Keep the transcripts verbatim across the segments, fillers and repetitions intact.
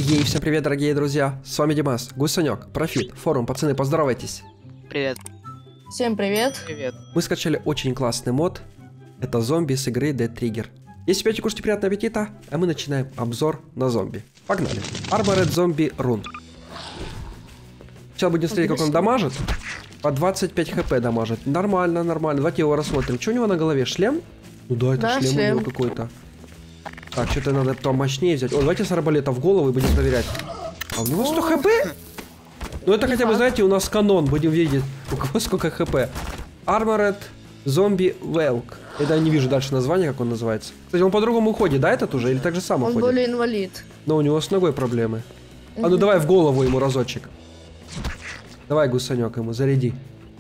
Ей, всем привет, дорогие друзья, с вами Димас, Гусанек, Профит, форум, пацаны, поздоровайтесь. Привет. Всем привет. Привет. Мы скачали очень классный мод, это зомби с игры Dead Trigger. Если пьете, кушайте, приятного аппетита, а мы начинаем обзор на зомби. Погнали. Armored Zombie Run. Сейчас будем смотреть, как он дамажит. По двадцать пять хп дамажит. Нормально, нормально. Давайте его рассмотрим. Что у него на голове? Шлем? Ну да, это да, шлем, шлем у него какой-то. Так, что-то надо там мощнее взять. О, давайте с арбалета в голову и будем проверять. А у него сто хп? Ну это хотя бы, знаете, у нас канон. Будем видеть, у кого сколько хп. Armored Zombie Welk. Это я не вижу дальше названия, как он называется. Кстати, он по-другому уходит, да, этот уже? Или так же сам Он уходит? более инвалид. Но у него с ногой проблемы. А ну давай в голову ему разочек. Давай, Гусанек, ему заряди.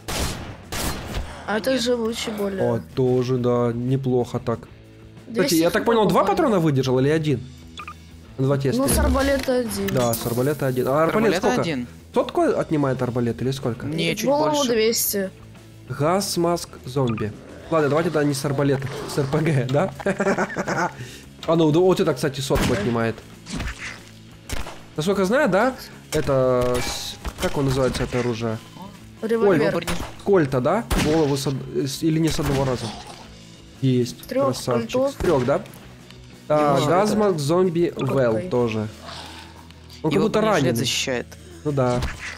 А это живучий более. О, тоже, да, неплохо так. Кстати, двести я так понял, два попали. патрона выдержал или один? Два теста. Ну, с арбалета один. Да, с арбалета один. А арбалет Арбалет сколько? один. Кто такой отнимает арбалет или сколько? Не, чуть Голову больше. двести. Газ, маск, зомби. Ладно, давайте тогда не с арбалета, с РПГ, да? А ну, вот это, кстати, сотку отнимает. Насколько знаю, да? Это... с- Как он называется, это оружие? Револьвер. Ой, Кольта, да? Голову с од- с- или не с одного раза? Есть. Трёх Красавчик. кольтов. С трех, да? А, Его Газмак, зомби, Ну, Вел какой? тоже. Он как Его будто бронежилет раненый. защищает. Ну да.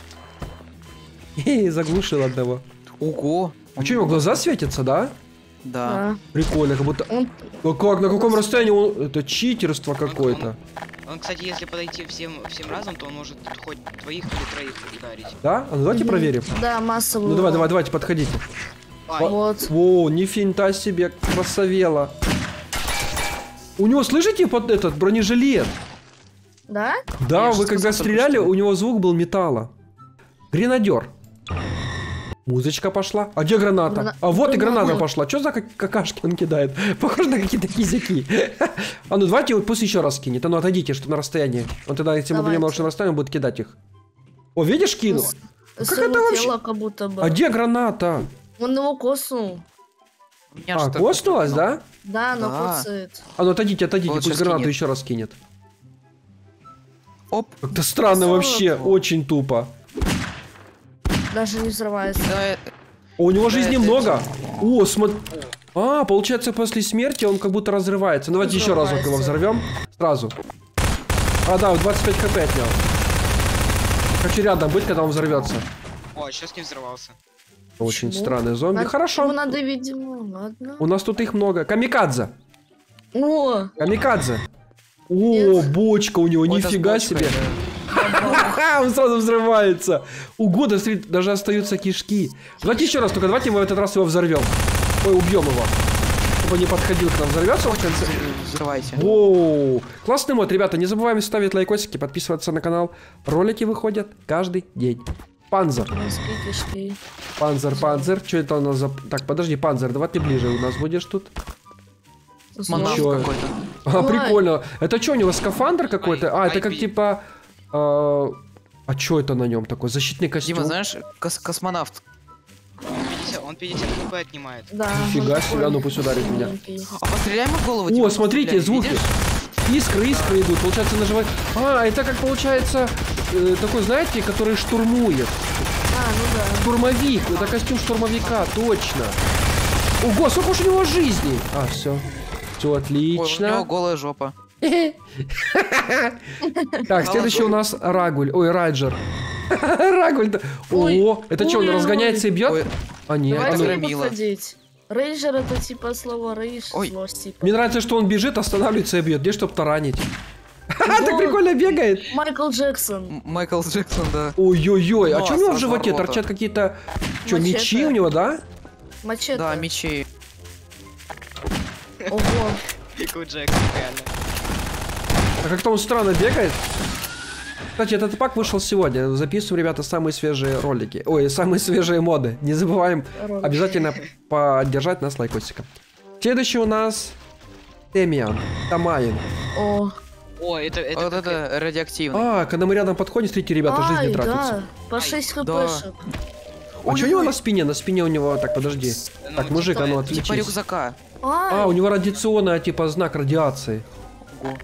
Хе, заглушил одного. Ого. А что, его глаза светятся, да? Да. Да. Прикольно, как будто... Он... Ну как, на каком расстоянии он... Это читерство какое-то. Он, кстати, если подойти всем, всем разом, то он может хоть двоих или троих ударить. Да? А ну давайте Мгм. проверим. Да, массовый. Ну давай, урон. давай, давайте, подходите. Ай, Вот. О, не финта себе, красавела. У него, слышите, под этот бронежилет? Да? Да, Я вы же когда сказал только стреляли, что. у него звук был металла. Гренадер. Музычка пошла. А где граната? Грана- А вот и граната граната. пошла. Что за как- какашки он кидает? Похоже на какие-то кизяки. А ну давайте его пусть еще раз кинет. А ну отойдите, что на расстоянии. Он тогда, если мы будем на Давайте. большом расстоянии, он будет кидать их. О, видишь, кинул? С- Как с это его вообще? тела как будто бы. А где граната? Он его коснул. У меня А, что-то коснулась, ну, да? Да, но Да. коцает. А ну отойдите, отойдите, Вот пусть сейчас гранату кинет. еще раз кинет. Оп. Как-то странно Соло. вообще, очень тупо. Даже не взрывается. Да, э, А у него Да, жизни это- много. О, смотри. А, получается, после смерти он как будто разрывается. Ну, давайте еще разок его Взрывается. взорвем. Сразу. А, да, двадцать пять хп отнял. Хочу рядом быть, когда он взорвется. О, сейчас не взорвался. Очень Почему? странный зомби. Надо- Хорошо. Ему надо, видимо, ладно. У нас тут их много. Камикадзе. О! Камикадзе. О, Нет. бочка у него, вот это с нифига бочкой, себе. да. Ха, он сразу взрывается. Ого, да, смотри, даже остаются кишки. Давайте еще раз, только давайте мы в этот раз его взорвем. Ой, убьем его. Чтобы он не подходил к нам. Взорвется он в конце. Взрывайте. Воу! Классный мод, ребята. Не забываем ставить лайкосики, подписываться на канал. Ролики выходят каждый день. Панзер. Мозги, кишки. Панзер, панзер. Что это у нас за... Так, подожди, панзер, давай ты ближе у нас будешь тут. Монах Чё? какой-то. А, Ой. прикольно. Это что, у него скафандр какой-то? А, это как Ай, типа... А, а что это на нем такое? Защитный костюм? Дима, знаешь, кос- космонавт. Он пятьдесят, он пятьдесят хп отнимает. Да. Нифига он себе, такой а ну пусть ударит меня. маленький. А постреляй ему в голову. О, Дима, смотрите, постреляй, звуки. видишь? Искры, искры идут. Получается, нажимать... А, это как получается... э, такой, знаете, который штурмует. А, ну да. Штурмовик. Это костюм штурмовика, точно. Ого, сколько уж у него жизней. А, все. Все Ой, у него отлично. голая жопа. Так, следующий у нас Рагуль. Ой, Райджер. Рагуль. Ой, О, это что, он ой, разгоняется и Ой, бьет? А, нет. Давайте это не громила. подходить. Рейджер это типа слово рейдж, Ой. злость типа. Мне нравится, что он бежит, останавливается и бьет. Где, чтоб таранить? Так Ого. прикольно бегает. Майкл Джексон. М- Майкл Джексон, да. Ой-ой-ой, а Ну, что у него в с животе? разворота. Торчат какие-то... Что, Мачете. мечи у него, да? Мачете. Да, мечи. Ого. Пику Джексон, реально. А как-то он странно бегает. Кстати, этот пак вышел сегодня. Записываем, ребята, самые свежие ролики. Ой, самые свежие моды. Не забываем Ролики. обязательно поддержать нас лайкосиком. Следующий у нас... Темиан. Тамаин. О. О, это... это Вот как это радиоактивный. А, когда мы рядом подходим, смотрите, ребята, Ай, жизни да. тратятся. По шесть Да. хпшек. А что у него на спине? На спине у него... Так, подожди. Ну, Так, мужик, а ну типа Типа отвлечись. рюкзака. А, у него радиационная, типа, знак радиации. Ого.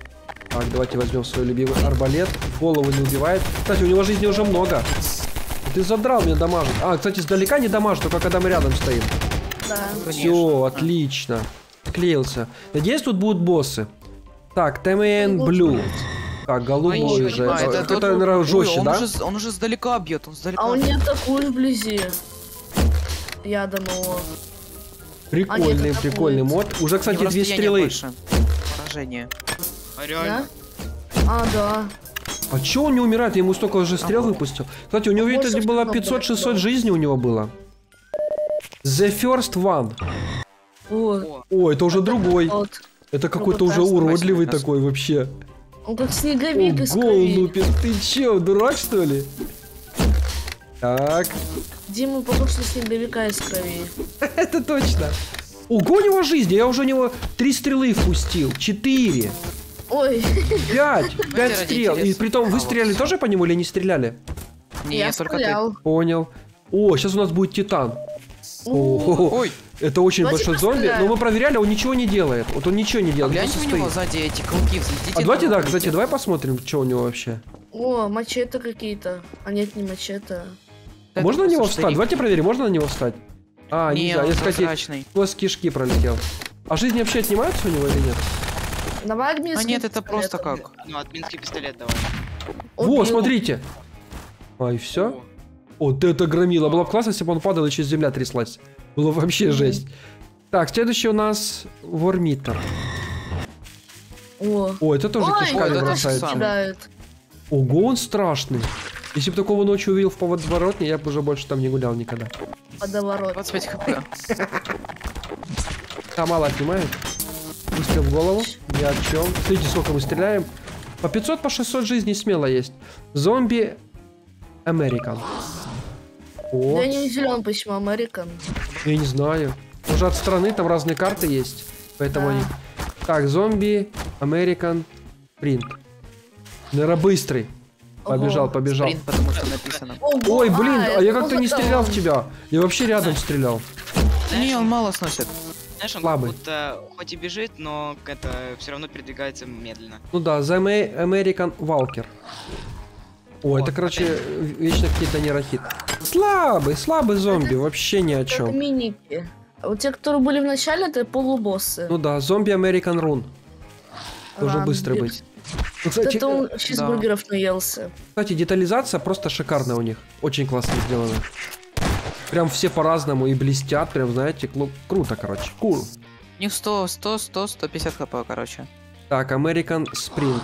Так, давайте возьмем свой любимый арбалет. Голову не убивает. Кстати, у него жизни уже много. Ты задрал мне дамажить. А, кстати, сдалека не дамажит, только когда мы рядом стоим. Да. Все, отлично. Склеился. Надеюсь, тут будут боссы. Так, тэ эм эн Blue. Так, голубой Ой, же. А, Это, это это, тот- наверное, Ой, жестче, он да? Уже, он уже сдалека бьет, он сдалека. А он не атакует вблизи. Ядом его. Прикольный, А, нет, это прикольный будет. мод. Уже, кстати, И две расстояние стрелы. больше. Поражение. А реально? Да? А, да. А чё он не умирает? Я ему столько уже стрел А вот. выпустил. Кстати, у него, Больше видите, было всего пятьсот-шестьсот было. жизни у него было. The first one. Вот. О, О, это уже другой. Вот. Это какой-то вот уже так, уродливый мясо. такой вообще. Он как снеговик из Ого, крови. лупит. Ты чё, дурак, что ли? Так, Дима похож на снеговика из крови. это точно. Ого, у него жизни. Я уже у него три стрелы впустил. Четыре. Ой, Пять. Пять ради стрел. И интереса. притом вы А, стреляли вот. тоже по нему или не стреляли? Не, я только ты. стрелял. Понял. О, сейчас у нас будет титан. О, Ой, это очень Давайте большой зомби. постреляем. Но мы проверяли, он ничего не делает. Вот он ничего не а делает. гляньте просто у него стоит. сзади эти круги, взлетите. А давайте, на да, круги. кстати, давай посмотрим, что у него вообще. О, мачете какие-то. А нет, не мачете. Это Можно на него просто встать? штырик. Давайте проверим, можно на него встать? А, Не, нельзя. он Я, кстати, прозрачный. сквозь кишки пролетел. А жизни вообще отнимаются у него или нет? Давай админский А нет, это просто пистолет. как. ну, админский пистолет давай. Во, Убил. смотрите. А, и все? О, Вот это громило. Было бы классно, если бы он падал, еще земля тряслась. Было вообще Мгм. жесть. Так, следующий у нас Вормитер. О. О, это тоже Ой, кишками это бросается. самое. кидает. Ого, он страшный. Если бы такого ночью увидел в подворотне, я бы уже больше там не гулял никогда. Водоворот. двадцать пять хп. А, мало отнимает. Выстрел в голову. Ни о чем. Смотрите, сколько мы стреляем. По пятьсот, по шестьсот жизней смело есть. Зомби American. О, Я не удивлен, почему Американ. я не знаю. Уже от страны там разные карты есть. Поэтому Да. они... Так, зомби American Print. Наверное, быстрый. Побежал, Ого. побежал. Спринт, потому что написано. Ого, Ой, блин, а, это я как-то не вот стрелял он. в тебя. Я вообще рядом стрелял. Не, он мало сносит. знаешь, он Слабый. как будто хоть и бежит, но это все равно передвигается медленно. Ну да, The Ame- American Walker. О, это, Вот, короче, вечно какие-то нейрохит. Слабый, слабый зомби, вообще ни о Как чем. миники. А вот те, которые были в начале, это полубоссы. Ну да, зомби American Run. Тоже Ран, быстрый блин. быть. Ну, кстати, Это он чизбургеров наелся. кстати, детализация просто шикарная у них. Очень классно сделана. Прям все по-разному и блестят, прям, знаете, клу- круто, короче. Кул. У них сто, сто, сто, сто пятьдесят хп, короче. Так, American Sprint.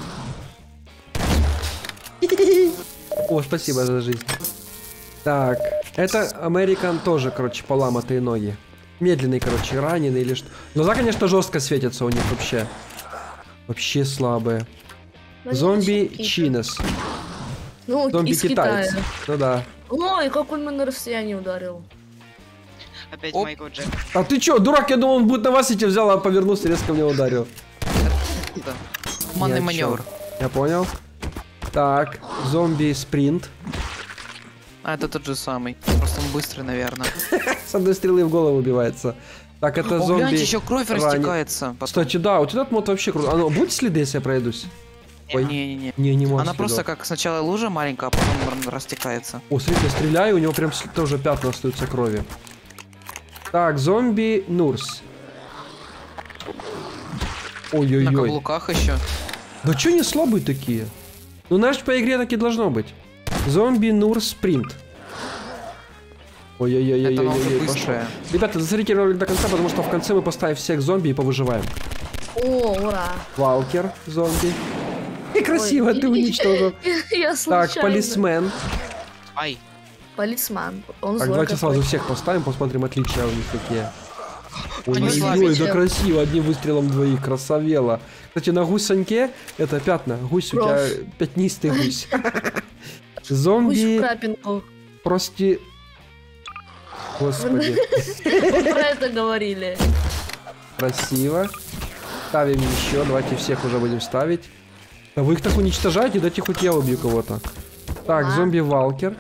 О, спасибо за жизнь. Так, это American тоже, короче, поломатые ноги. Медленный, короче, раненый или что. Глаза, конечно, жестко светятся у них вообще. Вообще слабые. Зомби Чинес. Ну, Зомби из Китая. китаец. Ну да. Ой, как он меня на расстоянии ударил. Опять Оп. Майкл Джек. А ты чё, дурак, я думал, он будет на вас идти, взял, а повернулся, резко мне ударил. Да. Манный Ни о чём. маневр. Я понял. Так, зомби Спринт. А, это тот же самый. Просто он быстрый, наверное. С одной стрелы в голову убивается. Так, это О, зомби... гляньте, еще кровь ранен. растекается. потом. Кстати, да, вот этот мод вообще круто. А ну, будет следы, если я пройдусь? Ой. Не-не-не. Не, не может. Она просто как сначала лужа маленькая, а потом растекается. О, смотрите, я стреляю, у него прям с- тоже пятна остаются крови. Так, зомби Нурс. На Ой-ой-ой. каблуках еще. Да чё они слабые такие? Ну, знаешь, по игре так и должно быть. Зомби Нурс Спринт. Это Ой-ой-ой-ой-ой, много пошло. быстрое. Ребята, досмотрите ролик до конца, потому что в конце мы поставим всех зомби и повыживаем. О, ура. Валкер, зомби. И красиво Ой, ты уничтожил. Я случайно. Так, полисмен. Ай, Полисман. Он Так, злой давайте какой. сразу всех поставим, посмотрим отличия у них какие. Они Ой-ой-ой, слабее, да чем- красиво, одним выстрелом двоих, красавело. Кстати, на гусаньке это пятна. Гусь у тебя Кровь. пятнистый гусь. Пусть в Зомби крапинку. прости... Господи, Мы про это говорили. красиво. Ставим еще, давайте всех уже будем ставить. Да вы их так уничтожаете, дайте хоть я убью кого-то. Так, А. зомби Валкер.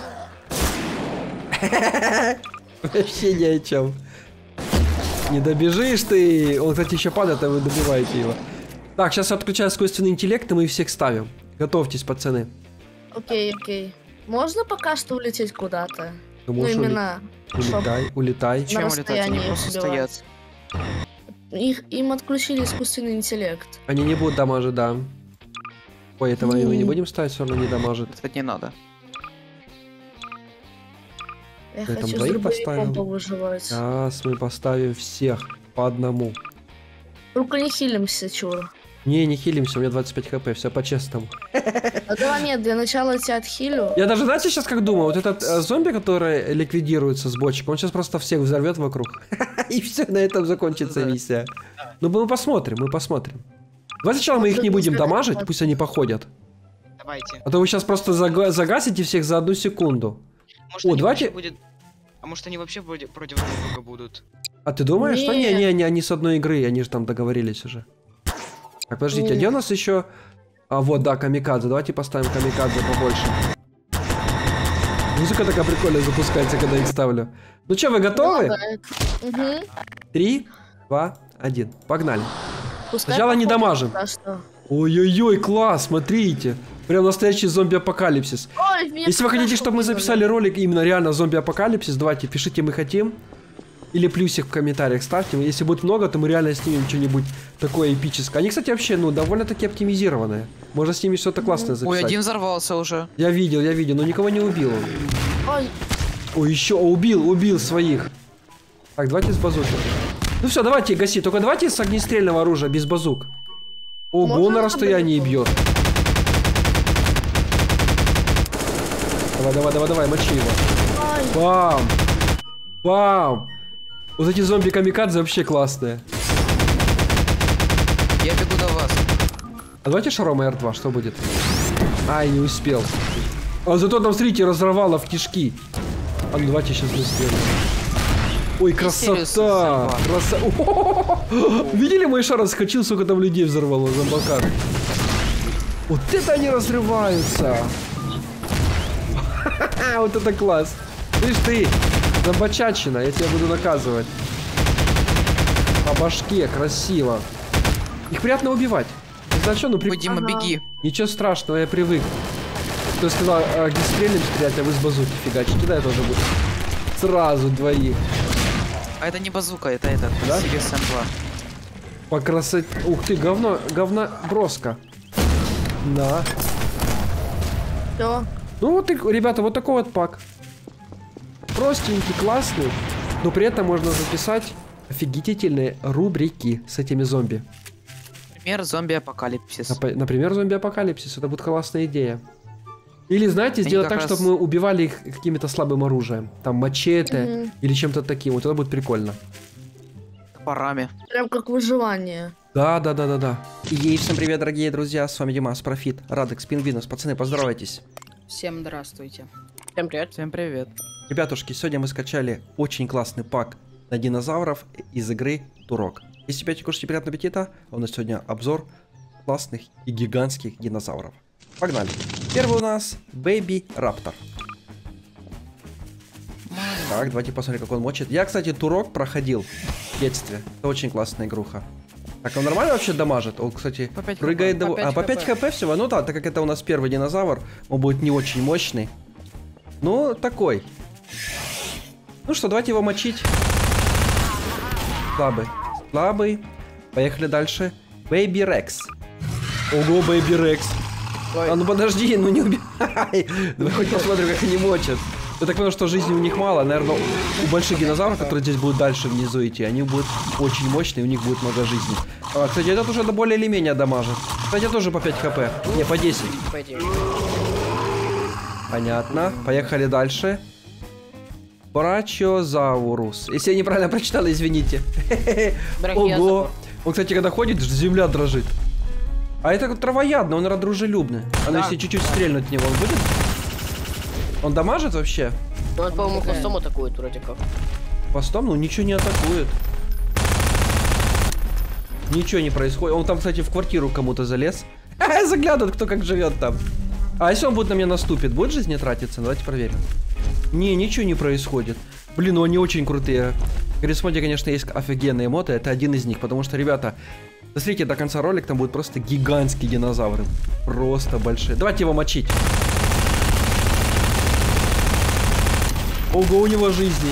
Вообще ни о чем. Не добежишь ты. Он, кстати, еще падает, а вы добиваете его. Так, сейчас отключаю искусственный интеллект, и мы всех ставим. Готовьтесь, пацаны. Окей, окей. Можно пока что улететь куда-то? Ну, Ну, можешь ули- именно, улетай, улетай. Чем улетать? Они расстоянии просто убивать. стоят. Их, им отключили искусственный интеллект. Они не будут дамажить, да. Ой, этого мы не Не. будем ставить, все равно не дамажит. Это не надо. Я Я там хочу с двоих дробовиком поставил. повыживать. Сейчас мы поставим всех по одному. Только не хилимся, чур. Не, не хилимся, у меня двадцать пять хп, все по-честному. А давай нет, для начала тебя отхилю. Я даже, знаете, сейчас как думаю, вот этот э, зомби, который ликвидируется с бочек, он сейчас просто всех взорвет вокруг. И все, на этом закончится Да. миссия. Ну, мы посмотрим, мы посмотрим. Давай сначала мы их не будем дамажить, пусть они походят. Давайте. А то вы сейчас просто зага- загасите всех за одну секунду. Может, О, они давайте- вообще будет... А может, они вообще вроде против друг друга будут? А ты думаешь, что не, Не. не, не, они с одной игры, они же там договорились уже. Так, подождите, а где у нас еще... А, вот, да, камикадзе. Давайте поставим камикадзе побольше. Музыка такая прикольная запускается, когда их ставлю. Ну что, вы готовы? Угу. Три, два, один. Погнали. Сначала не дамажим. Что? Ой-ой-ой, класс, смотрите. Прям настоящий зомби-апокалипсис. Ой, меня Если вы хотите, кошку чтобы мы кинули. записали ролик именно реально зомби-апокалипсис, давайте пишите «мы хотим». Или плюсик в комментариях ставьте. Если будет много, то мы реально снимем что-нибудь такое эпическое. Они, кстати, вообще, ну, довольно-таки оптимизированные. Можно с ними что-то классное записать. Ой, один взорвался уже. Я видел, я видел, но никого не убил он. Ой, Ой, еще убил, убил своих. Так, давайте с базуки. Ну все, давайте гаси. Только давайте с огнестрельного оружия, без базук. Ого, Можно на расстоянии базуку? бьет. Давай, давай, давай, давай, мочи его. ой. Бам! Бам! Вот эти зомби-камикадзе вообще классные. Я бегу до вас. А давайте Шарома эр два, что будет? Ай, не успел. А зато там, смотрите, разорвало в кишки. А ну давайте сейчас мы сделаем. Ой, красота! Краса... Видели, мой шар раскочил, сколько там людей взорвало, зомбакар. Вот это они разрываются! Вот это класс! Слышь ты, зомбачачина, я тебя буду наказывать. По башке, красиво. Их приятно убивать. Не знаю, что, ну при... Ой, Дима, Ага. беги. Ничего страшного, я привык. Кто сказал, огнестрельным стрелять, а вы с базуки фигачите, да, я тоже буду. Сразу двоих. А это не базука, это этот. Да? Сириус эм два. По красоте. Ух ты, говно, говно броска. На. Все. Ну вот, и, ребята, вот такой вот пак. Простенький, классный, но при этом можно записать офигительные рубрики с этими зомби. Например, зомби-апокалипсис. Нап- Например, зомби-апокалипсис. Это будет классная идея. Или, знаете, Они сделать как так, раз- чтобы мы убивали их каким-то слабым оружием. Там мачете Мгм. или чем-то таким. Вот это будет прикольно. Топорами. Прям как выживание. Да, да, да, да, да. И всем привет, дорогие друзья. С вами Димас Профит, Радекс, Пингвинус. Пацаны, поздоровайтесь. Всем здравствуйте. Всем привет. Всем привет. Ребятушки, сегодня мы скачали очень классный пак на динозавров из игры Турок. Если опять кушайте, приятного аппетита. А у нас сегодня обзор классных и гигантских динозавров. Погнали. Первый у нас Baby Raptor. Так, давайте посмотрим, как он мочит. Я, кстати, Турок проходил в детстве. Это очень классная игруха. Так, он нормально вообще дамажит? Он, кстати, По пять прыгает... хп. до- По пять а, по пять хп. хп всего? Ну да, так как это у нас первый динозавр, он будет не очень мощный. Ну, такой. Ну что, давайте его мочить. Слабый. Слабый. Поехали дальше. Baby Rex. Ого, Baby Rex. А ну подожди, ну не убивай. Давай хоть посмотрим, как они мочат. Я так понял, что жизни у них мало. Наверное, у больших динозавров, которые здесь будут дальше внизу идти, они будут очень мощные, у них будет много жизни. А, кстати, этот уже более или менее дамажит. Кстати, тоже по пять хп. Не, по десять. Понятно. Поехали дальше. Брачиозаурус. Если я неправильно прочитал, извините. Ого. Он, кстати, когда ходит, земля дрожит. А это травоядный, он дружелюбный. А ну если чуть-чуть стрельнуть в него, он будет? Он дамажит вообще? Ну, он, по-моему, хвостом атакует вроде как. Хвостом? Ну ничего не атакует. Ничего не происходит. Он там, кстати, в квартиру кому-то залез. Заглядывает, кто как живет там. А если он будет на меня наступит, будет жизнь не тратиться? Давайте проверим. Не, ничего не происходит. Блин, ну они очень крутые. Грисмоде, конечно, есть офигенные моды. Это один из них, потому что, ребята, Смотрите, до конца ролика там будут просто гигантские динозавры. Просто большие. Давайте его мочить. Ого, у него жизни.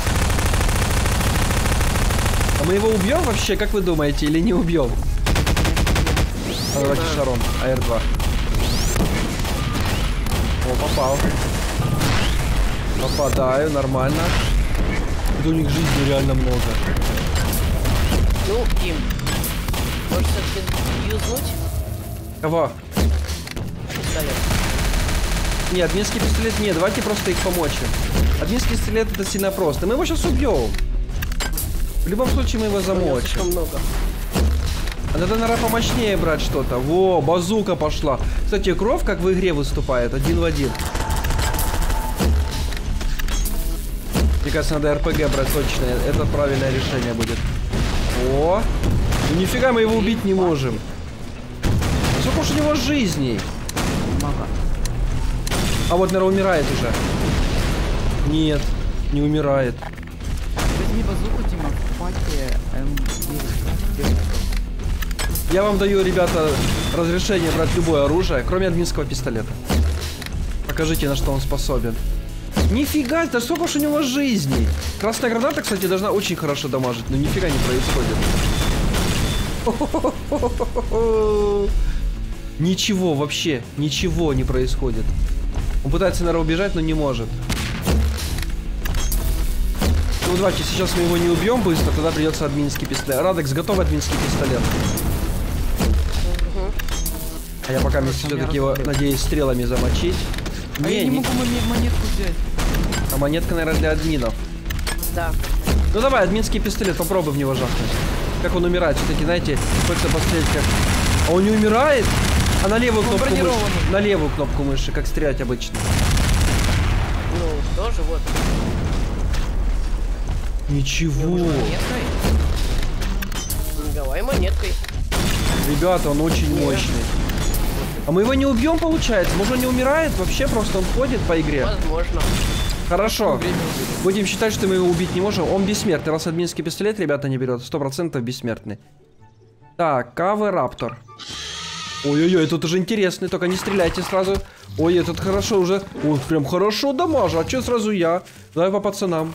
А мы его убьем вообще, как вы думаете, или не убьем? А, давайте шаром. А эр два. О, попал. Попадаю, нормально. Да у них жизни реально много. Ну, Дим, может все-таки юзнуть? Кого? Пистолет. Нет, админский пистолет нет, давайте просто их помочим. Админский пистолет это сильно просто. Мы его сейчас убьем. В любом случае мы его замочим. Слишком много. А надо, наверное, помощнее брать что-то. Во, базука пошла. Кстати, кровь как в игре выступает, один в один. Мне кажется, надо эр пэ гэ брать точно. Это правильное решение будет. О, ну нифига мы его убить не можем. Сколько уж у него жизней. Мага. А вот, наверное, умирает уже. Нет, не умирает. Возьми базуку, Дима, в паке эм девять. Я вам даю, ребята, разрешение брать любое оружие, кроме админского пистолета. Покажите, на что он способен. Нифига, да сколько уж у него жизней. Красная граната, кстати, должна очень хорошо дамажить, но нифига не происходит. Ничего вообще, ничего не происходит. Он пытается, наверное, убежать, но не может. Ну давайте, сейчас мы его не убьем быстро, тогда придется админский пистолет. Радекс, готов админский пистолет? А я пока все-таки его, надеюсь, стрелами замочить. А не, я не, не могу монетку взять. А монетка, наверное, для админов. Да. Ну давай, админский пистолет, попробуй в него жахнуть. Как он умирает, все-таки, знаете, хочется посмотреть, как... А он не умирает? А на левую Он кнопку мыши. бронированный. На левую кнопку мыши, как стрелять обычно. Ну, тоже вот. Ничего. Монеткой? Давай монеткой. Ребята, он очень мощный. А мы его не убьем, получается? Может, он не умирает? Вообще просто он ходит по игре? Возможно. Хорошо. Время убили. Будем считать, что мы его убить не можем. Он бессмертный. Раз админский пистолет, ребята, не берет. Сто процентов бессмертный. Так, Кавы Раптор. Ой-ой-ой, тут уже интересный. Только не стреляйте сразу. Ой, этот хорошо уже. Ой, прям хорошо дамажа. А что сразу я? Давай по пацанам.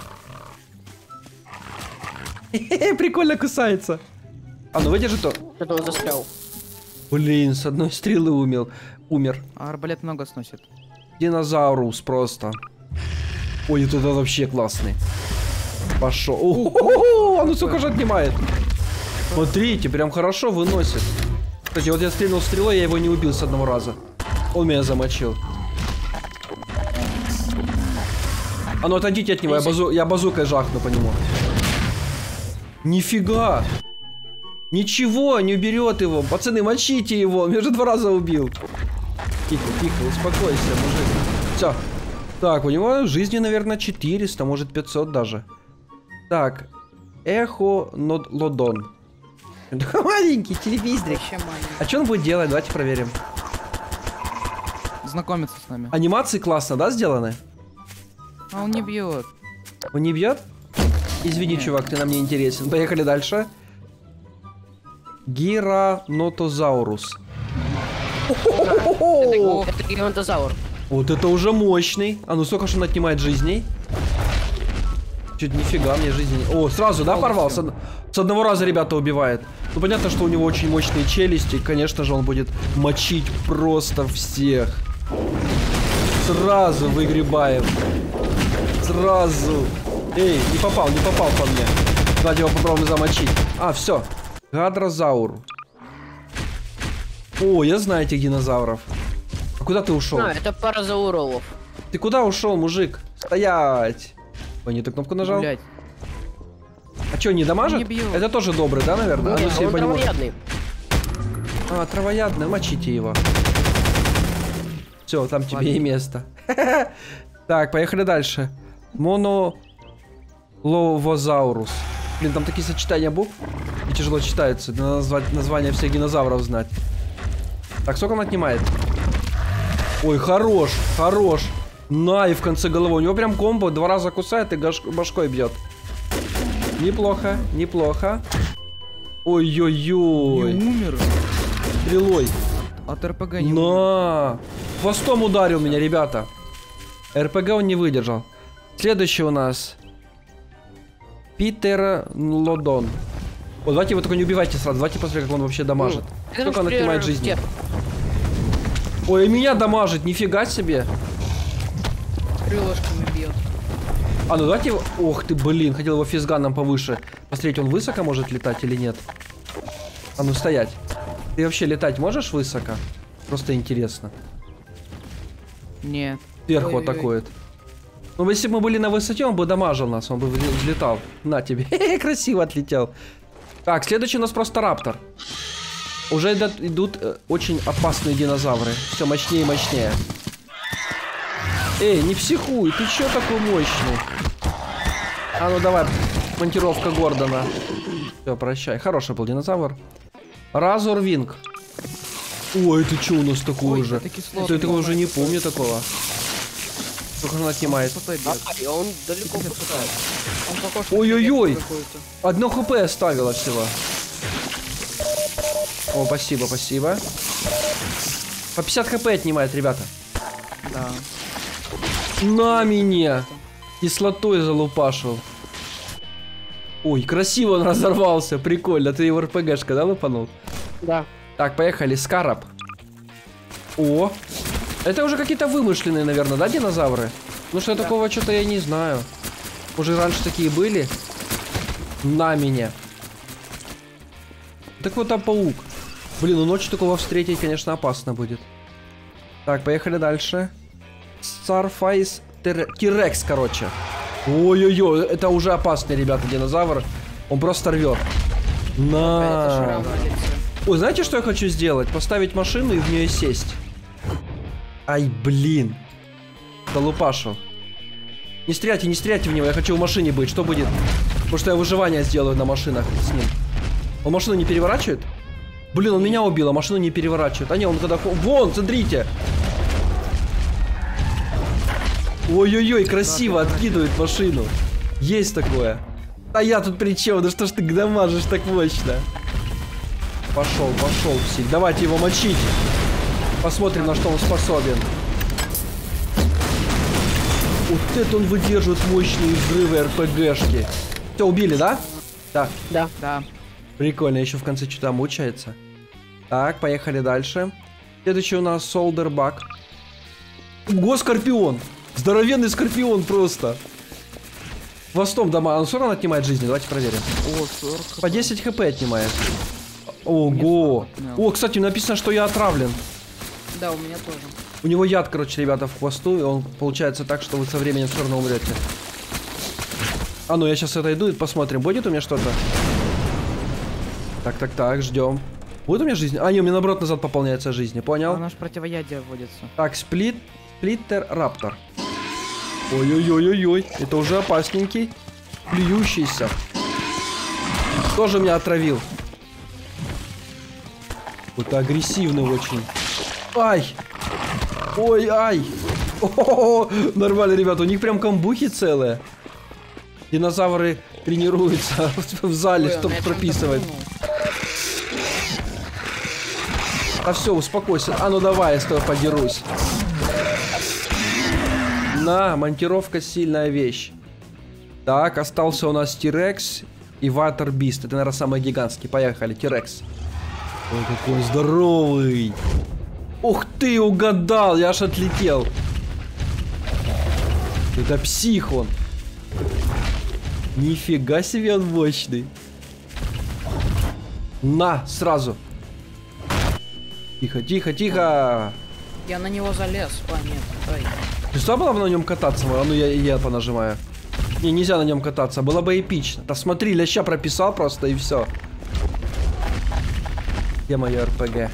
Прикольно кусается. А ну выдержи то. Это он застрял. Блин, с одной стрелы умел. Умер. А арбалет много сносит. Динозаврус просто. Ой, это вообще классный. Пошел. О, ну сколько же отнимает. Смотрите, прям хорошо выносит. Кстати, вот я стрельнул стрелой, я его не убил с одного раза. Он меня замочил. А ну отойдите от него, я, базу... я базукой жахну по нему. Нифига. Ничего, не уберет его. Пацаны, мочите его. Он меня уже два раза убил. Тихо, тихо, успокойся, мужик. Все. Так, у него жизни, наверное, четыреста, может пятьсот даже. Так. Эхо Лодон. Маленький телевизорик. Вообще маленький. А что он будет делать? Давайте проверим. Знакомиться с нами. Анимации классно, да, сделаны? А он не бьет. Он не бьет? Извини, Нет. чувак, ты нам не интересен. Поехали дальше. Гиранотозаурус. Это, это гигантозавр. Вот это уже мощный. А ну сколько же он отнимает жизней? Чуть нифига мне жизни. О, сразу, да, порвал? С, од... С одного раза ребята убивает. Ну понятно, что у него очень мощные челюсти. И, конечно же, он будет мочить просто всех. Сразу выгребаем. Сразу. Эй, не попал, не попал по мне. Давайте его попробуем замочить. А, все. Гадрозаур. О, я знаю этих динозавров. А куда ты ушел? А, это паразауролов. Ты куда ушел, мужик? Стоять. Ой, не ту кнопку нажал. Гулять. А что, не дамажит? Не бьет. Это тоже добрый, да, наверное? Нет, А, ну, если он по нему- травоядный. А, травоядный, мочите его. Все, там тебе Ладно. и место. Так, поехали дальше. Моноловозаурус. Блин, там такие сочетания букв. И тяжело читаются. Надо назвать название всех динозавров знать. Так, сколько он отнимает? Ой, хорош, хорош. На, и в конце головы. У него прям комбо. Два раза кусает и гаш- башкой бьет. Неплохо, неплохо. Ой-ой-ой. Не умер. Стрелой. От РПГ не умер. На. Хвостом ударил меня, ребята. РПГ он не выдержал. Следующий у нас. Питер Лодон. Вот, давайте его только не убивайте сразу. Давайте посмотрим, как он вообще дамажит. Это Сколько он например, отнимает жизни. те- Ой, меня дамажит, нифига себе. Крылышками бьет. А, ну давайте его... Ох ты, блин, хотел его физганом повыше. Посмотреть, он высоко может летать или нет. А ну, стоять. Ты вообще летать можешь высоко? Просто интересно. Нет. Вверх вот Ой-ой-ой. такой вот. Ну, если бы мы были на высоте, он бы дамажил нас, он бы взле- взлетал. На тебе. Красиво отлетел. Так, следующий у нас просто раптор. Уже идут, идут э, очень опасные динозавры. Все мощнее и мощнее. Эй, не психуй, ты чё такой мощный? А ну давай, монтировка Гордона. Все, прощай. Хороший был динозавр. Разор Винг. Ой, ты чё у нас такой Ой, уже? это кислотный. Это я такого уже не помню такого. Сколько он отнимает? Что-то А, бьет. и он далеко Пятьдесят пускает. Он похож на Ой-ой-ой. клетку какую-то. Одно хп оставила всего. О, спасибо, спасибо. По пятьдесят хп отнимает, ребята. Да. На меня! Кислотой залупашил. Ой, красиво он разорвался. Прикольно. Ты его РПГшка, да, лупанул? Да. Так, поехали. Скараб. О! Это уже какие-то вымышленные, наверное, да, динозавры? Ну что, такого что-то я не знаю. Уже раньше такие были. На меня. Так вот, там паук. Блин, ну ночью такого встретить, конечно, опасно будет. Так, поехали дальше. Starface T-Rex, короче. Ой-ой-ой, это уже опасный, ребята, динозавр. Он просто рвет. Это На. шрам на лице. Ой, знаете, что я хочу сделать? Поставить машину и в нее сесть. Ай, блин. Залупашу. Не стреляйте, не стреляйте в него, я хочу в машине быть. Что будет? Потому что я выживание сделаю на машинах с ним. Он машину не переворачивает? Блин, он меня убил, а машину не переворачивает. А не, он когда... Вон, смотрите! Ой-ой-ой, красиво откидывает машину. Есть такое. А я тут при чем? Да что ж ты дамажишь так мощно? Пошел, пошел, псих. Давайте его мочить. Посмотрим, на что он способен. Вот это он выдерживает мощные взрывы РПГшки. Все, убили, да? Да. Да. Да. Прикольно, еще в конце что-то мучается. Так, поехали дальше. Следующий у нас Солдербак. Ого, скорпион. Здоровенный скорпион просто. Хвостом дома. Он все равно отнимает жизни. Давайте проверим. О, сорок. По десять хп отнимает. Ого. О, кстати, написано, что я отравлен. Да, у меня тоже. У него яд, короче, ребята, в хвосту. И он получается так, что вы со временем все равно умрете. А ну, я сейчас отойду и посмотрим. Будет у меня что-то? Так, так, так, ждем. Будет у меня жизнь? А, не, у меня наоборот назад пополняется жизнь, понял? Она ж противоядие вводится. Так, сплит, сплиттер раптор. Ой-ой-ой-ой-ой, это уже опасненький. Плюющийся. Тоже меня отравил. Вот агрессивный очень. Ай! Ой, ай! О-о-о! Нормально, ребята, у них прям камбухи целые. Динозавры тренируются в зале, Ой, чтобы он меня чем-то прописывать. пнул. А все, успокойся. А ну давай, я с тобой подерусь. На, монтировка сильная вещь. Так, остался у нас T-Rex и Water Beast. Это, наверное, самый гигантский. Поехали, T-Rex. Ой, какой здоровый. Ух ты, угадал, я аж отлетел. Это псих он. Нифига себе он мощный. На, сразу. Тихо, тихо, тихо. Я на него залез. А, нет, дай. Нельзя было бы на нем кататься? А ну я, я понажимаю. Не, нельзя на нем кататься. Было бы эпично. Да смотри, леща прописал просто и все. Где мое РПГ?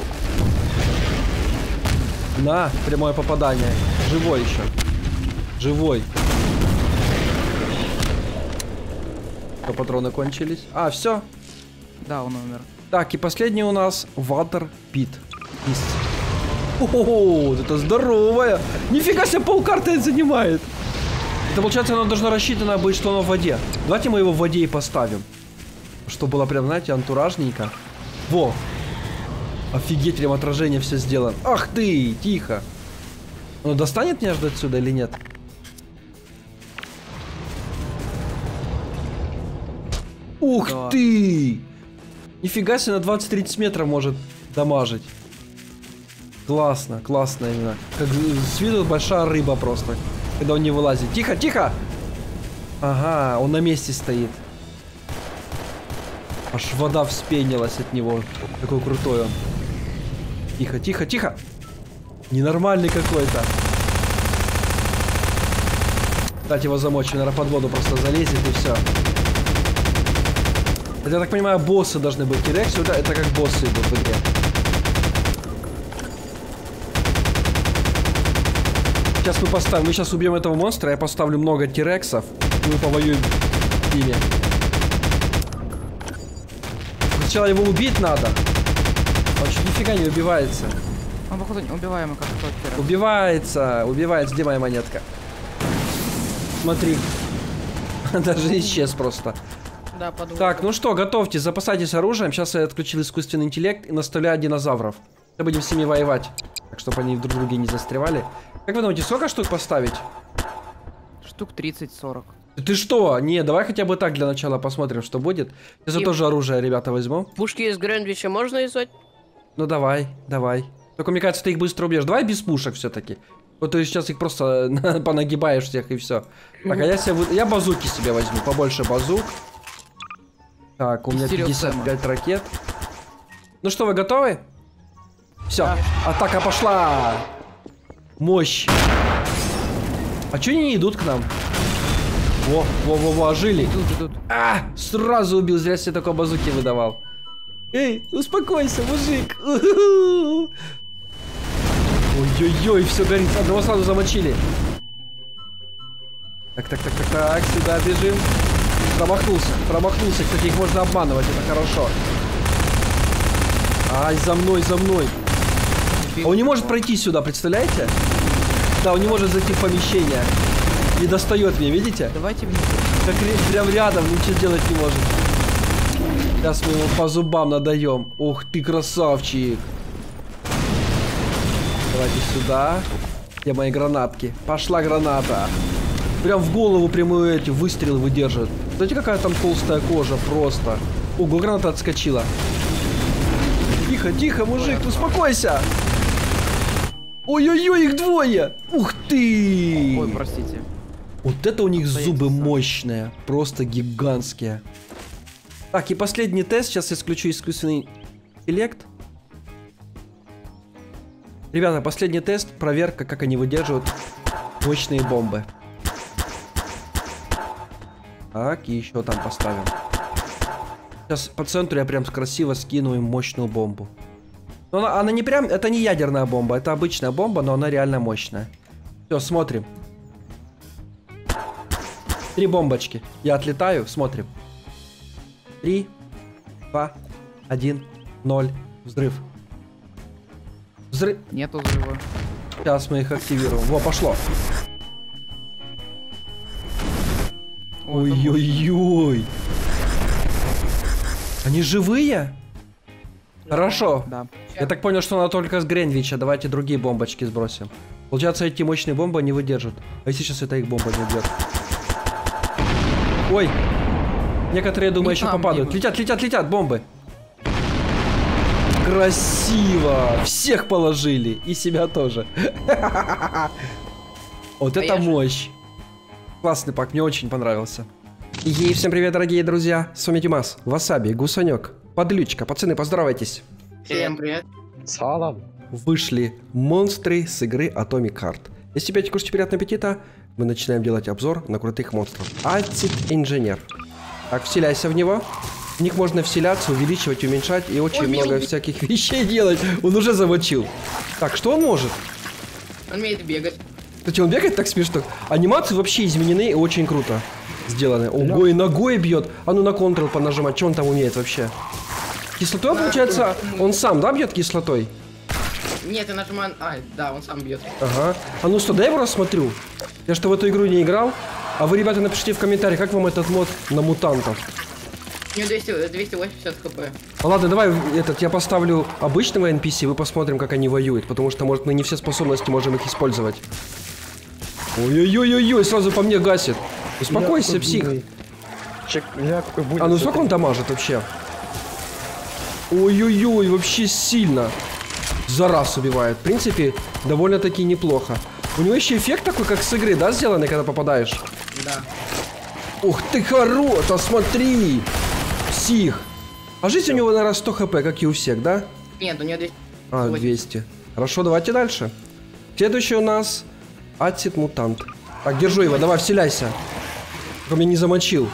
На, прямое попадание. Живой еще. Живой. Что, патроны кончились? А, все. Да, он умер. Так, и последний у нас Water Pit. О, это здоровая. Нифига себе, полкарты занимает. Это получается, оно должно рассчитано быть, что оно в воде. Давайте мы его в воде и поставим. Что было прям, знаете, антуражненько. Во! Офигеть, прям отражение все сделано. Ах ты, тихо. Он достанет меня ждать отсюда или нет? Ух Да. ты! Нифига себе, на двадцать-тридцать метров может дамажить. Классно, классно именно. Как с виду большая рыба просто, когда он не вылазит. Тихо, тихо! Ага, он на месте стоит. Аж вода вспенилась от него. Такой крутой он. Тихо, тихо, тихо! Ненормальный какой-то. Дать его замочь, наверное, под воду просто залезет и все. Это, я так понимаю, боссы должны быть. Тирекс, это, это как боссы идут в игре. Сейчас мы поставим, мы сейчас убьем этого монстра, я поставлю много тирексов, и мы повоюем с ними. Сначала его убить надо. Он чуть нифига не убивается. Он, походу, убиваемый как тот. Убивается, убивается. Где моя монетка? Смотри. Даже исчез просто. Да, подумал. Так, ну что, готовьте, запасайтесь оружием. Сейчас я отключил искусственный интеллект и наставляю динозавров. Мы будем с ними воевать. Так, чтобы они друг друга не застревали. Как вы думаете, сколько штук поставить? Штук тридцать-сорок. Ты что? Не, давай хотя бы так для начала посмотрим, что будет. Сейчас я И- тоже оружие, ребята, возьму. Пушки из Грэндвича можно издать? Ну давай, давай. Только мне кажется, ты их быстро убьешь. Давай без пушек все-таки. Вот ты сейчас их просто понагибаешь всех и все. Так, а я себе вы- я базуки себе возьму, побольше базук. Так, у меня Стерео пятьдесят пять Сэма. ракет. Ну что, вы готовы? Все, атака пошла. Мощь. А чё они не идут к нам? Во, во, во, во, ожили. Идут, идут. А, сразу убил, зря себе такой базуки выдавал. Эй, успокойся, мужик. Ой-ой-ой, все горит. Одного сразу замочили. Так, так, так, так, так, сюда бежим. Промахнулся, промахнулся. Кстати, их можно обманывать, это хорошо. Ай, за мной, за мной. А он не может пройти сюда, представляете? Да, он не может зайти в помещение. Не достает меня, видите? Давайте вниз. Как ре- прям рядом, ничего сделать не может. Сейчас мы его по зубам надаем. Ух ты, красавчик. Давайте сюда. Где мои гранатки? Пошла граната. Прям в голову прямую эти выстрелы выдерживают. Знаете, какая там толстая кожа просто. Ого, граната отскочила. Тихо, тихо, мужик, успокойся. Ой-ой-ой, их двое. Ух ты. Ой, простите. Вот это у них зубы Обстоятельства. мощные, просто гигантские. Так, и последний тест. Сейчас я исключу искусственный интеллект. Ребята, последний тест. Проверка, как они выдерживают мощные бомбы. Так, и еще там поставим. Сейчас по центру я прям красиво скину им мощную бомбу. Но она, она не прям... Это не ядерная бомба, это обычная бомба, но она реально мощная. Все, смотрим. Три бомбочки. Я отлетаю, смотрим. Три, два, один, ноль. Взрыв. Взрыв. Нету взрыва. Сейчас мы их активируем. Во, пошло. Ой, это Ой-ой-ой. Они живые? Хорошо. Да. Я так понял, что она только с Гринвича. Давайте другие бомбочки сбросим. Получается, эти мощные бомбы не выдержат. А если сейчас эта их бомба не убьет? Ой. Некоторые, думаю, Не еще там, попадают. Дима. Летят, летят, летят бомбы. Красиво. Всех положили. И себя тоже. Вот А это я же- мощь. Классный пак, мне очень понравился. И всем привет, дорогие друзья. С вами Димас, Васаби, Гусанек, Подлючка. Пацаны, поздоровайтесь. Всем привет. Салам. Вышли монстры с игры Atomic Heart. Если опять кушаете приятного аппетита, мы начинаем делать обзор на крутых монстров. Альцит Инженер. Так, вселяйся в него. В них можно вселяться, увеличивать, уменьшать и очень Ой, много мил- всяких вещей делать. Он уже замочил. Так, что он может? Он умеет бегать. Кстати, он бегает так смешно. Анимации вообще изменены и очень круто сделаны. Ого, и ногой бьет. А ну на Ctrl понажимать. Что он там умеет вообще? Кислотой, Да, получается, он- он сам, да, бьет кислотой? Нет, я нажимаю... А, да, он сам бьет. Ага. А ну что, дай я его рассмотрю. Я что в эту игру не играл. А вы, ребята, напишите в комментариях, как вам этот мод на мутантов. У него двести, двести восемьдесят хп. Ладно, давай этот, я поставлю обычного эн пи си, вы посмотрим, как они воюют, потому что, может, мы не все способности можем их использовать. Ой-ой-ой-ой, сразу по мне гасит. Успокойся, псих. Чек, ля, какой будет. А ну сколько он дамажит вообще? Ой-ой-ой, вообще сильно. За раз убивает. В принципе, довольно-таки неплохо. У него еще эффект такой, как с игры, да, сделанный, когда попадаешь? Да. Ух ты, хорош, а смотри. Псих. А жизнь у него, наверное, сто хп, как и у всех, да? Нет, у него двести. А, двести. Хорошо, давайте дальше. Следующий у нас Ацид Мутант. Так, держу его, давай, вселяйся. Только меня не замочил.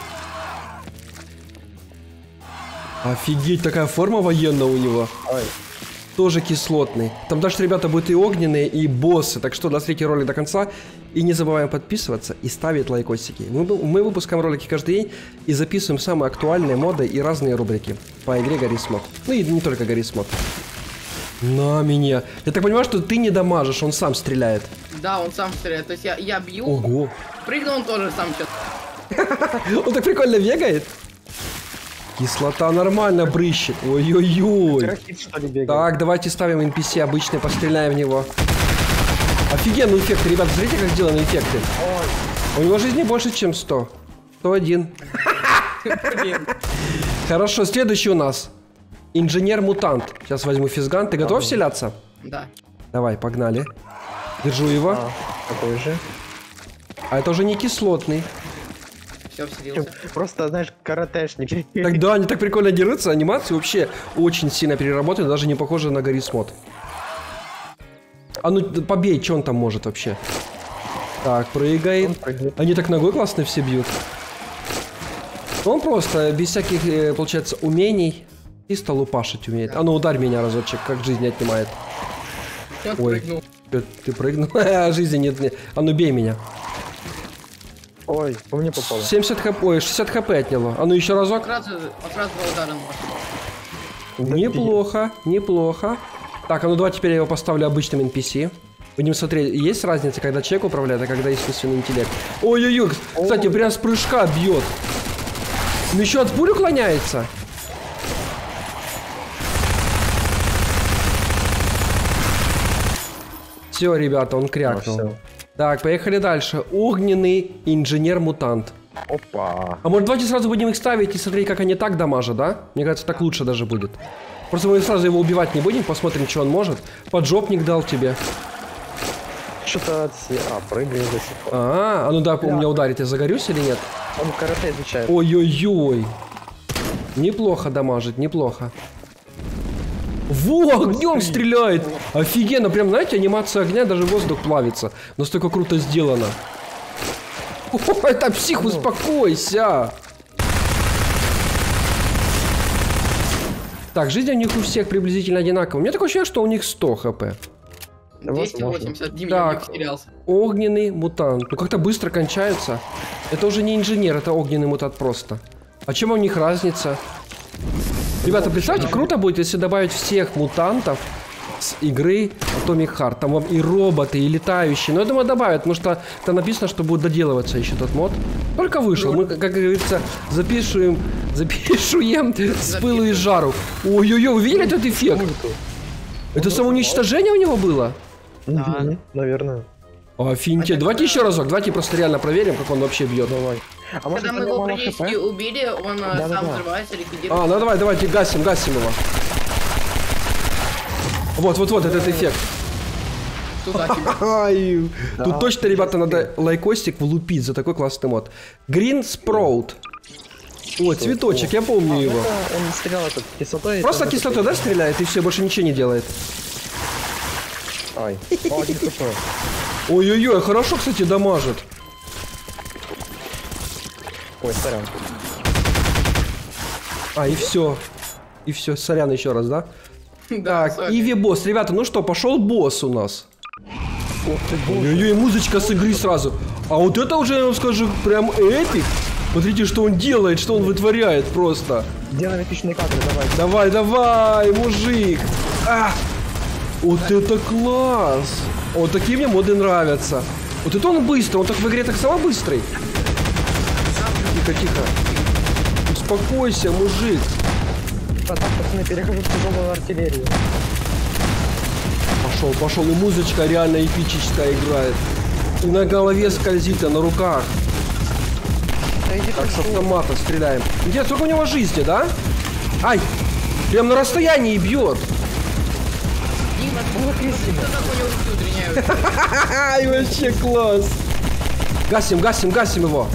Офигеть, такая форма военная у него. Ой. Тоже кислотный. Там даже, ребята, будут и огненные, и боссы. Так что досмотрите ролик до конца. И не забываем подписываться и ставить лайкосики. Мы, мы выпускаем ролики каждый день и записываем самые актуальные моды и разные рубрики по игре Гаррис Мод. Ну и не только Гаррис Мод. На меня. Я так понимаю, что ты не дамажишь, он сам стреляет. Да, он сам стреляет. То есть я, я бью. Ого. Прыгнул, он тоже сам что-то. Он так прикольно бегает. Кислота нормально брыщет. Ой-ой-ой. Рахит, что ли, бегает? Так, давайте ставим эн пи си обычный, постреляем в него. Офигенный эффект, ребят, смотрите, как сделаны эффекты. У него жизни больше, чем сто. сто один. Хорошо, следующий у нас. Инженер-мутант. Сейчас возьму физган. Ты готов вселяться? Да. Давай, погнали. Держу его. А, какой же? А это уже не кислотный. Все, вселился. Просто, знаешь, каратешник. Тогда они так прикольно дерутся. Анимации вообще очень сильно переработаны. Даже не похожи на Гаррис Мод. А ну побей, что он там может вообще? Так, прыгает. Они так ногой классно все бьют. Он просто без всяких, получается, умений чисто лупашить умеет. А ну ударь меня разочек, как жизнь отнимает. Он Ой, прыгнул. ты, ты прыгнул. А жизни нет, нет. А ну бей меня. Ой, по мне попало. семьдесят хп, ой, шестьдесят хп отняло. А ну еще разок. Сразу, сразу два удара нож. Неплохо, неплохо. Так, а ну давай теперь я его поставлю обычным эн пи си. Будем смотреть, есть разница, когда человек управляет, а когда искусственный интеллект. Ой-ой-ой, кстати, прям с прыжка бьет. Он еще от пуль уклоняется. Все, ребята, он крякнул. А, так, поехали дальше. Огненный инженер-мутант. Опа. А может давайте сразу будем их ставить и смотреть, как они так дамажат, да? Мне кажется, так лучше даже будет. Просто мы сразу его убивать не будем, посмотрим, что он может. Поджопник дал тебе. Что-то от... А, прыгает до сих пор. А, а ну да, у меня ударит, я загорюсь или нет? Он карате изучает. Ой-ой-ой. Неплохо дамажит, неплохо. Во, огнем стреляет! Офигенно, прям, знаете, анимация огня, даже воздух плавится. Настолько круто сделано. О, это псих, успокойся! Так, жизнь у них у всех приблизительно одинаковая. У меня такое ощущение, что у них сто хп. двести восемьдесят. Дим, Так. я не потерялся. Огненный мутант. Ну как-то быстро кончаются. Это уже не инженер, это огненный мутант просто. А чем у них разница? Ребята, представьте, круто будет, если добавить всех мутантов с игры Atomic Heart. Там вам и роботы, и летающие. Но я думаю, добавят, потому что там написано, что будет доделываться еще тот мод. Только вышел. Мы, как говорится, запишем, запишуем с пылу и жару. Ой-ой-ой, вы видели этот эффект? Это самоуничтожение у него было? Мгм, наверное. Офигеть. Давайте еще разок. Давайте просто реально проверим, как он вообще бьет. Давай. А может, Когда мы у него его мало практически хп? убили, он э, Да-да-да. сам взрывается, ликвидирует. А, ну давай, давайте гасим, гасим его. Вот, вот, вот этот эффект. Туда тебе. Ай, тут точно, ребята, надо лайкостик влупить за такой классный мод. Green Sprout. О, цветочек, я помню его. Это он стрелял этот кислотой. Просто там кислотой, да, стреляет, и все, больше ничего не делает. это- Ай. О, один хп. Ой-ой-ой, хорошо, кстати, дамажит. Ой, сорян. А, и все. И все, сорян еще раз, да? Да, Так, Иви босс. Ребята, ну что, пошел босс у нас. Ой-ой-ой, музычка с игры сразу. А вот это уже, я вам скажу, прям эпик. Смотрите, что он делает, что он вытворяет просто. Делаем эпичные кадры, давай. Давай, давай, мужик. А! Вот это класс. Вот такие мне моды нравятся. Вот это он быстрый, он так в игре так само быстрый. Тихо, тихо. успокойся, мужик. А так, пацаны, перехожу в тяжелую артиллерию. Пошел, пошел, и музычка реально эпическая играет. И на голове скользит, а на руках. Да иди Так, ты с что? автомата стреляем. Где, сколько у него жизни, да? Ай! Прям на расстоянии бьет. Дима, кто так у него руки удлиняют? Ай, вообще класс. Гасим, гасим, гасим его.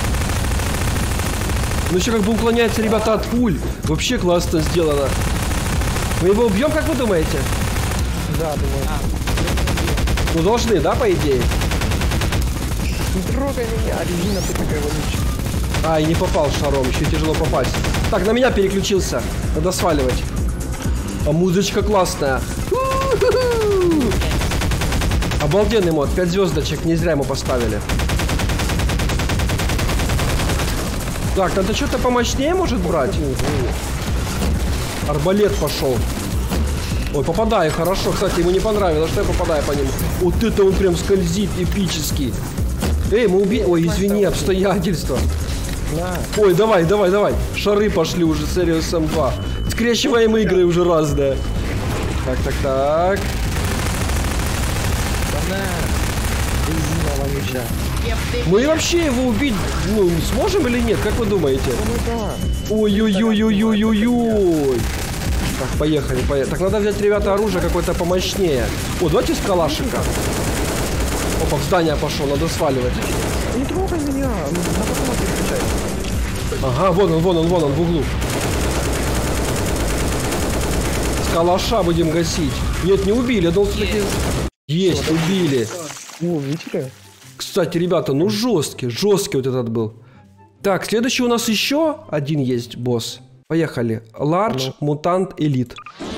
Ну еще как бы уклоняется, ребята, от пуль. Вообще классно сделано. Мы его убьем, как вы думаете? Да, думаю. Ну должны, да, по идее? Не трогай меня, резина ты такая вонючая. Ай, не попал шаром, еще тяжело попасть. Так, на меня переключился. Надо сваливать. А музычка классная. У-ху-ху. Обалденный мод, пять звездочек, не зря ему поставили. Так, надо что-то помощнее может брать? Арбалет пошел. Ой, попадаю, хорошо. Кстати, ему не понравилось, что я попадаю по нему. Вот это он прям скользит эпически. Эй, мы убили... Ой, извини, обстоятельства. На. Ой, давай, давай, давай. Шары пошли уже, Serious эм два. Скрещиваем игры уже разные. Так, так, так. Да на. Резина вонючая. Мы вообще его убить, ну, сможем или нет? Как вы думаете? Ну да. Ой-ой-ой-ой-ой-ой-ой. Так, поехали, поехали. Так, надо взять, ребята, оружие какое-то помощнее. О, давайте с калашика. Опа, в здание пошел, надо сваливать. Не трогай меня. Ну, на потом переключай. Ага, вон он, вон он, вон он, в углу. С калаша будем гасить. Нет, не убили, я должен все-таки... Есть, убили. О, видите? Кстати, ребята, ну жесткий, жесткий вот этот был. Так, следующий у нас еще один есть босс. Поехали. Large Mutant Elite.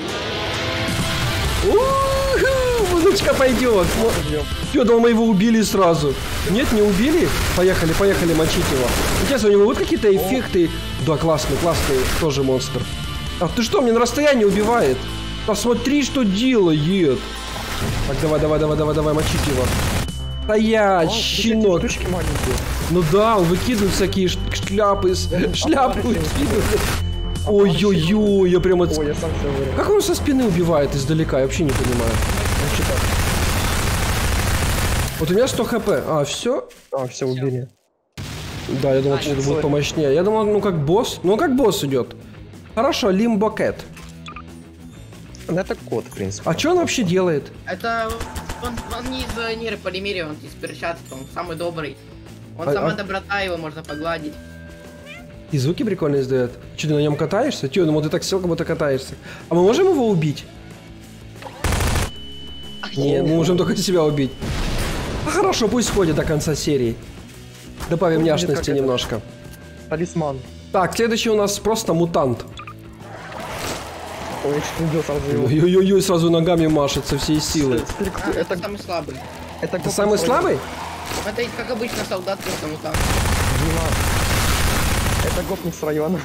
У-ху, музычка пойдет. Я думал, мы его убили сразу. Нет, не убили? Поехали, поехали мочить его. Интересно, у него вот какие-то эффекты. Да, классный, классный тоже монстр. Ах ты что, мне на расстоянии убивает? Посмотри, что делает. Так, давай, давай, давай, давай, давай, мочить его. Стоять, щенок. Штучки маленькие. Ну да, он выкидывает всякие ш- шляпы, с- шляпы выкидывает. Ой-ой-ой, я прям от... Ой, я сам все говорю. Как он со спины убивает издалека, я вообще не понимаю. Вот у меня сто хп. А, все? А, все, убили. Да, я думал, А, это будет помощнее. Я думал, ну как босс. Ну как босс идет. Хорошо, Limbo Cat. Ну, это кот, в принципе. А что он вообще делает? Это он, он не из нейрополимерии, он из перчатки, он самый добрый. Он А- сама а- доброта, его можно погладить. И звуки прикольно издает. Че, ты на нем катаешься? Че, ну вот ты так сел, как будто катаешься. А мы можем его убить? Не, мы можем только себя убить. А хорошо, пусть сходит до конца серии. Добавим Ну, будет няшности как это. немножко. Талисман. Так, следующий у нас просто мутант. Ой, я чуть не убил сразу его. Ой-ой-ой, сразу ногами машет со всей силы. Смотри, А, какой- это Это, самый слабый. это Ты гоп самый настроен. слабый? Это как обычно солдат, потому там. Дима. Это гопник с района.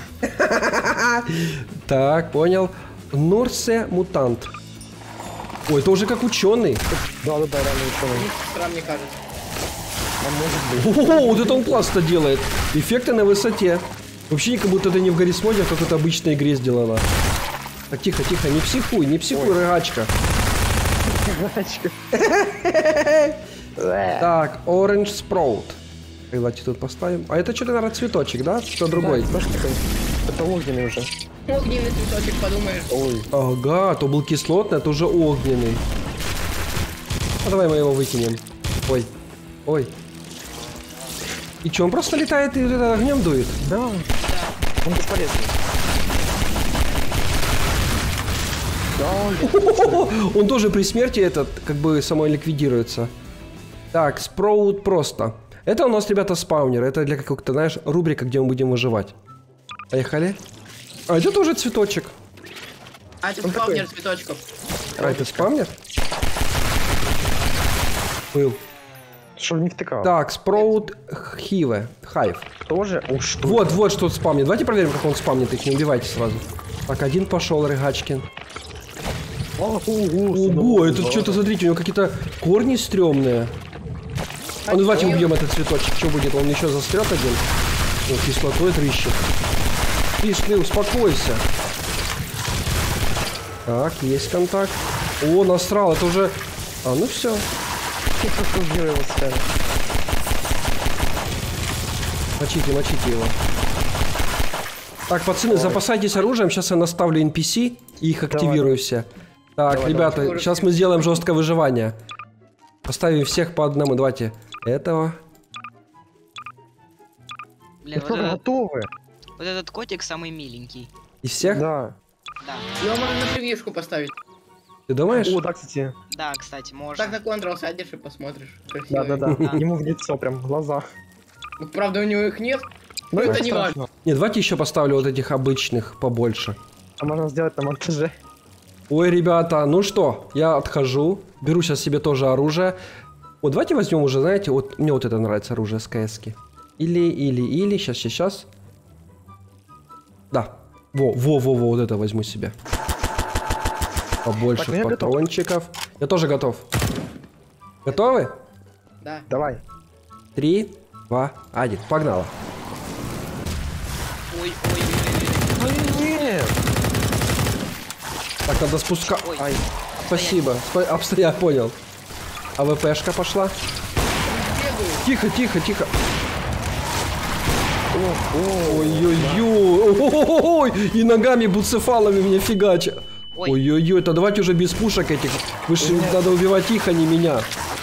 Так, понял. Норсе мутант. Ой, это уже как ученый. Да, да, да, реально ученый. Ник сестра, мне кажется. А может быть. О, вот это он классно делает. Эффекты на высоте. Вообще как будто это не в Гаррис моде, а в какой-то обычной игре сделано. Так, тихо, тихо, не психуй, не психуй, рыгачка. Гачка. Так, Orange Sprout. Давайте тут поставим. А это что-то, наверное, цветочек, да? Что другой? Да, это такой. Это огненный уже. Огненный цветочек, подумаешь. Ой. Ага, то был кислотный, а то уже огненный. А давай мы его выкинем. Ой, ой. И что, он просто летает и это огнем дует? Да. Он бесполезный. Да, Он тоже при смерти этот, как бы, самоликвидируется. Так, Sprout просто. Это у нас, ребята, спаунер. Это для какого-то, знаешь, рубрика, где мы будем выживать. Поехали. А это тоже цветочек. А это Он спавнер такой. цветочков. А это спаунер? Был. что не втыкал. Так, Sprout Hive. Hive. Тоже? Уж что? Вот, вот что спамнит. Давайте проверим, как он спамнит их. Не убивайте сразу. Так, один пошел, Рыгачкин. Ого, Ого, это что-то, смотрите, у него какие-то корни стрёмные. А ну давайте убьем этот цветочек. Что будет? Он еще застрет один? Ну, кислотой трещит. Шли, шли, успокойся. Так, есть контакт. О, насрал, это уже... А, ну все. Мочите, мочите его. Так, пацаны, Ой. запасайтесь оружием. Сейчас я наставлю эн пи си и их активирую все. Так, давай, ребята, давай. Сейчас мы сделаем жесткое выживание. Поставим всех по одному. Давайте этого. Блин, вот этот, готовы. Вот этот котик самый миленький. Из всех? Да. Да. Его можно на превьюшку поставить. Ты думаешь? О, да, кстати. Да, кстати, можно. Так на контрол сядешь и посмотришь. Да, да, да. Ему в лицо прям, в глаза. Ну, правда, у него их нет. Ну, это не важно. Не, давайте еще поставлю вот этих обычных побольше. А можно сделать на монтаже. Ой, ребята, ну что, я отхожу. Беру сейчас себе тоже оружие. Вот давайте возьмем уже, знаете, вот мне вот это нравится оружие с КС-ки. Или, или, или, сейчас, сейчас, сейчас. Да. Во, во, во, во, вот это возьму себе. Побольше так, патрончиков. Я, я тоже готов. Готовы? Да. Давай. Три, два, один. Погнала. Ой, ой, ой, ой. Нет. Так, надо спускать. Ай. Спасибо. Спа я понял. А ВПшка пошла. Тихо, тихо, тихо. Ой-ой-ой. И ногами буцефалами меня фигача. Ой-ой-ой, то давайте уже без пушек этих. Вы же надо убивать их, а не меня.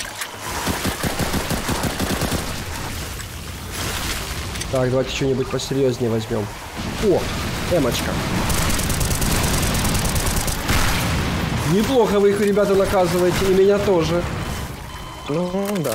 Так, давайте что-нибудь посерьезнее возьмем. О, эмочка. Неплохо вы их, ребята, наказываете, и меня тоже. Ну, да.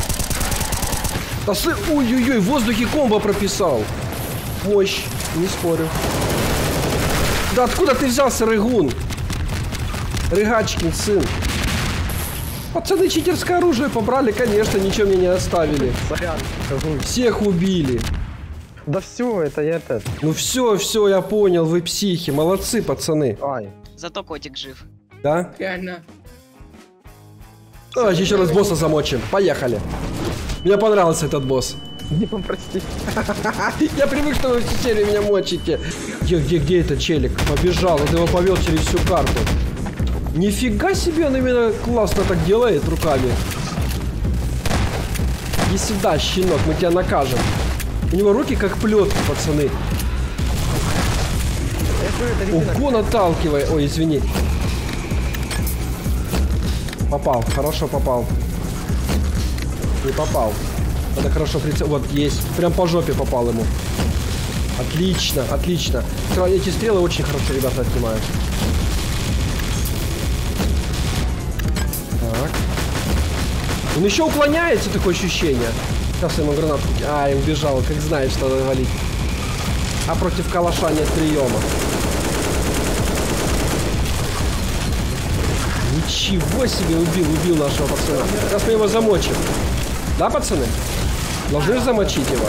Да сы... Ой-ой-ой, в воздухе комбо прописал. Мощь, не спорю. Да откуда ты взялся, Рыгун? Рыгачкин сын. Пацаны, читерское оружие побрали, конечно, ничего мне не оставили. Сорян, всех убили. Да все, это я этот. Ну все, все, я понял, вы психи, молодцы, пацаны. Ай. Зато котик жив. Да? Реально. Давайте еще раз босса замочим. Поехали. Мне понравился этот босс. Не прости. Я привык, что вы все серии меня мочите. Где, где, где этот челик? Побежал, он его повел через всю карту. Нифига себе, он именно классно так делает руками. Иди сюда, щенок, мы тебя накажем. У него руки как плетки, пацаны. Ого, наталкивай. Ой, извини. Попал, хорошо попал. Не попал. Надо хорошо прицел. Вот, есть. Прям по жопе попал ему. Отлично, отлично. Эти стрелы очень хорошо, ребята, отнимают. Так. Он еще уклоняется, такое ощущение. Сейчас я ему гранатку... А, и убежал, как знаешь, что надо валить. А против калаша нет приема. Ничего себе, убил, убил нашего пацана. Сейчас мы его замочим. Да, пацаны? Должны замочить его.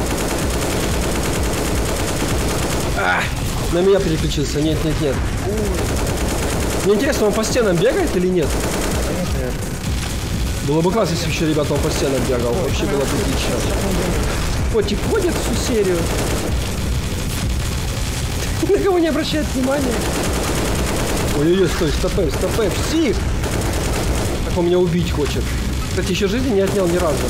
А, на меня переключился. Нет, нет, нет. Мне интересно, он по стенам бегает или нет? Было бы классно, если еще, ребята, он по стенам бегал. Вообще было бы отлично. Котик ходит всю серию. На кого не обращает внимания. Ой-ой-ой, стой, стопэ, стопэ, псих! Так он меня убить хочет. Кстати, еще жизни не отнял ни разу.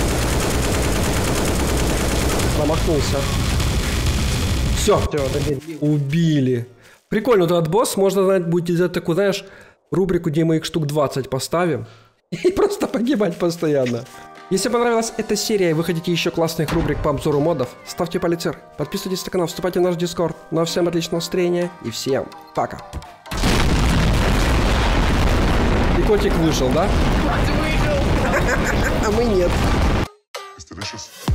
Промахнулся. Все, убили. Прикольно, вот этот босс, можно, знаете, будет сделать такую, знаешь, рубрику, где мы их штук двадцать поставим. И просто погибать постоянно. Если понравилась эта серия и вы хотите еще классных рубрик по обзору модов, ставьте палец вверх, подписывайтесь на канал, вступайте в наш дискорд. Ну а всем отличного настроения и всем пока. И котик вышел, да? А ты вышел! А мы нет. Delicious.